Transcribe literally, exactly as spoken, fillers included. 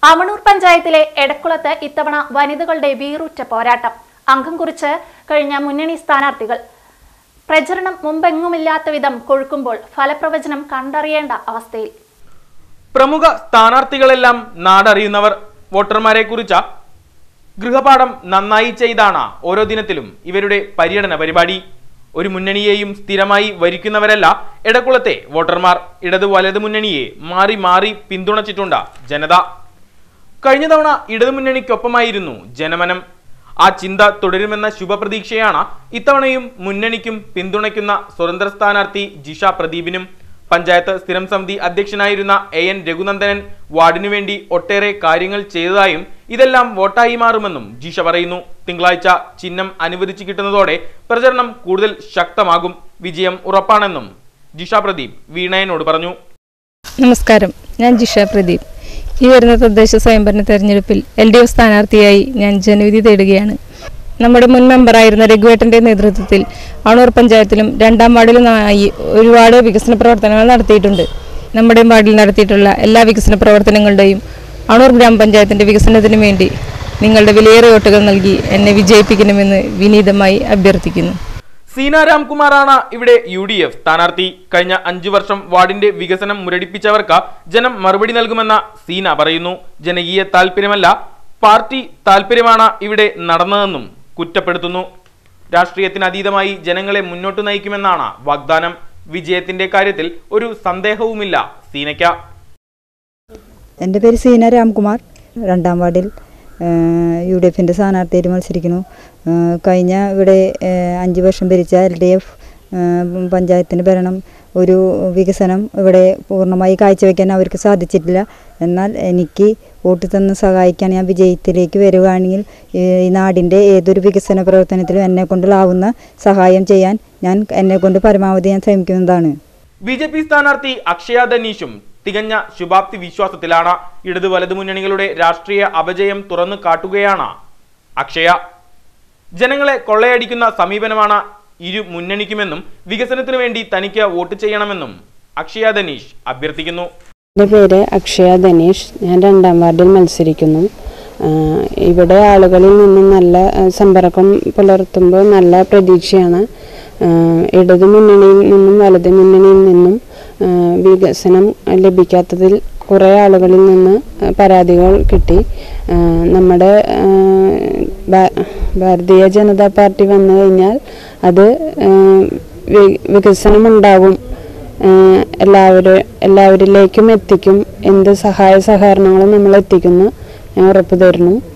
അമണൂർ പഞ്ചായത്തിലെ എടക്കുളത്ത് ഇത്തവണ വനിതകളുടെ വീറുറ്റ പോരാട്ടം. അംഗം കുറിച്ച് കഴിഞ്ഞ മുന്നണി സ്ഥാനാർത്ഥികൾ പ്രചരണം മുമ്പെങ്ങുമില്ലാത്ത വിധം കൊഴുക്കുമ്പോൾ ഫലപ്രവചനം കണ്ടറിയേണ്ട അവസ്ഥയിൽ. പ്രമുഖ സ്ഥാനാർത്ഥികളെല്ലാം നാടറിയുന്നവർ. വോട്ടർമാരെ കുറിച്ച ഗൃഹപാഠം നന്നായി ചെയ്താണ് ഓരോ ദിനത്തിലും ഇവരുടെ പര്യടന പരിപാടി. ഒരു മുന്നണിയെയും സ്ഥിരമായി വരിക്കുന്നവരല്ല എടക്കുളത്തെ വോട്ടർമാർ. ഇടത് വലത് മുന്നണിയെ മാറി മാറി പിന്തുണച്ചിട്ടുണ്ട് ജനത. കഴിഞ്ഞ തവണ ഇടതുമുന്നണിക്കൊപ്പമായിരുന്നു ജനമനം. ആ ചിന്ത തുടരുമെന്ന ശുഭപ്രതീക്ഷയാണ് ഇത്തവണയും മുന്നണിക്കും പിന്തുണയ്ക്കുന്ന സ്വതന്ത്ര സ്ഥാനാർത്ഥി ജിഷ പ്രദീപിനും. പഞ്ചായത്ത് സ്ഥിരം സമിതി അധ്യക്ഷനായിരുന്ന എ എൻ രഘുനന്ദനൻ വാർഡിനു വേണ്ടി ഒട്ടേറെ കാര്യങ്ങൾ ചെയ്തതായും ഇതെല്ലാം വോട്ടായി മാറുമെന്നും ജിഷ പറയുന്നു. തിങ്കളാഴ്ച ചിഹ്നം അനുവദിച്ചു കിട്ടുന്നതോടെ പ്രചരണം കൂടുതൽ ശക്തമാകും. വിജയം ഉറപ്പാണെന്നും ജിഷ പ്രദീപ് വീണയനോട് പറഞ്ഞു. നമസ്കാരം, ഞാൻ ജിഷ പ്രദീപ്. ഈ വരുന്ന തദ്ദേശ സ്വയംഭരണ തെരഞ്ഞെടുപ്പിൽ എൽ ഡി എഫ് സ്ഥാനാർത്ഥിയായി ഞാൻ ജനവിധി തേടുകയാണ്. നമ്മുടെ മുൻ മെമ്പറായിരുന്ന രഘുവേട്ടൻ്റെ നേതൃത്വത്തിൽ അണൂർ പഞ്ചായത്തിലും രണ്ടാം വാർഡിലുമായി ഒരുപാട് വികസന പ്രവർത്തനങ്ങൾ നടത്തിയിട്ടുണ്ട്. നമ്മുടെ വാർഡിൽ നടത്തിയിട്ടുള്ള എല്ലാ വികസന പ്രവർത്തനങ്ങളുടെയും അണൂർ ഗ്രാമപഞ്ചായത്തിൻ്റെ വികസനത്തിനു വേണ്ടി നിങ്ങളുടെ വിലയേറിയ വോട്ടുകൾ നൽകി എന്നെ വിജയിപ്പിക്കണമെന്ന് വിനീതമായി അഭ്യർത്ഥിക്കുന്നു. സീന രാംകുമാറാണ് ഇവിടെ യു ഡി എഫ് സ്ഥാനാർത്ഥി. കഴിഞ്ഞ അഞ്ചു വർഷം വാർഡിന്റെ വികസനം മുരടിപ്പിച്ചവർക്ക് ജനം മറുപടി നൽകുമെന്ന സീന പറയുന്നു. ജനകീയ താല്പര്യമല്ല, പാർട്ടി താല്പര്യമാണ് ഇവിടെ നടന്നതെന്നും കുറ്റപ്പെടുത്തുന്നു. രാഷ്ട്രീയത്തിനതീതമായി ജനങ്ങളെ മുന്നോട്ട് നയിക്കുമെന്നാണ് വാഗ്ദാനം. വിജയത്തിന്റെ കാര്യത്തിൽ ഒരു സന്ദേഹവുമില്ല സീനയ്ക്ക്. എൻ്റെ പേര് സീന രാംകുമാർ. രണ്ടാം വാർഡിൽ യു ഡി എഫിൻ്റെ സ്ഥാനാർത്ഥിയായിട്ട് മത്സരിക്കുന്നു. കഴിഞ്ഞ ഇവിടെ അഞ്ച് വർഷം ഭരിച്ച എൽ ഡി എഫ് പഞ്ചായത്തിന് ഭരണം ഒരു വികസനം ഇവിടെ പൂർണ്ണമായി കാഴ്ചവെക്കാൻ അവർക്ക് സാധിച്ചിട്ടില്ല. എന്നാൽ എനിക്ക് വോട്ട് തന്ന് സഹായിക്കാൻ ഞാൻ വിജയത്തിലേക്ക് വരികയാണെങ്കിൽ ഈ നാടിൻ്റെ ഏതൊരു വികസന പ്രവർത്തനത്തിലും എന്നെ കൊണ്ടുള്ളാവുന്ന സഹായം ചെയ്യാൻ ഞാൻ എന്നെ കൊണ്ട് പരമാവധി ഞാൻ ശ്രമിക്കുന്നതാണ്. ബി ജെ പി സ്ഥാനാർത്ഥി അക്ഷയ ധനീഷും തികഞ്ഞ ശുഭാപ്തി വിശ്വാസത്തിലാണ്. ഇടതു വലതു മുന്നണികളുടെ രാഷ്ട്രീയ അപജയം തുറന്നു കാട്ടുകയാണ് അക്ഷയ. ജനങ്ങളെ കൊള്ളയടിക്കുന്ന സമീപനമാണ് ഇരു മുന്നണിക്കുമെന്നും വികസനത്തിനു വേണ്ടി തനിക്ക് വോട്ട് ചെയ്യണമെന്നും അക്ഷയ ധനീഷ് അഭ്യർത്ഥിക്കുന്നു. എൻ്റെ പേര് അക്ഷയ ധനീഷ്. ഞാൻ രണ്ടാം വാർഡിൽ മത്സരിക്കുന്നു. ഇവിടെ ആളുകളിൽ നിന്നും നല്ല സമ്പർക്കം പുലർത്തുമ്പോൾ നല്ല പ്രതീക്ഷയാണ്. ഇടതു മുന്നണിയിൽ നിന്നും വലതു മുന്നണിയിൽ നിന്നും വികസനം ലഭിക്കാത്തതിൽ കുറേ ആളുകളിൽ നിന്ന് പരാതികൾ കിട്ടി. നമ്മുടെ ഭാരതീയ ജനതാ പാർട്ടി വന്നു കഴിഞ്ഞാൽ അത് വികസനമുണ്ടാവും, എല്ലാവരും എല്ലാവരിലേക്കും എത്തിക്കും, എന്ത് സഹായ സഹകരണങ്ങളും നമ്മൾ എത്തിക്കുന്നു ഞാൻ ഉറപ്പു തരുന്നു.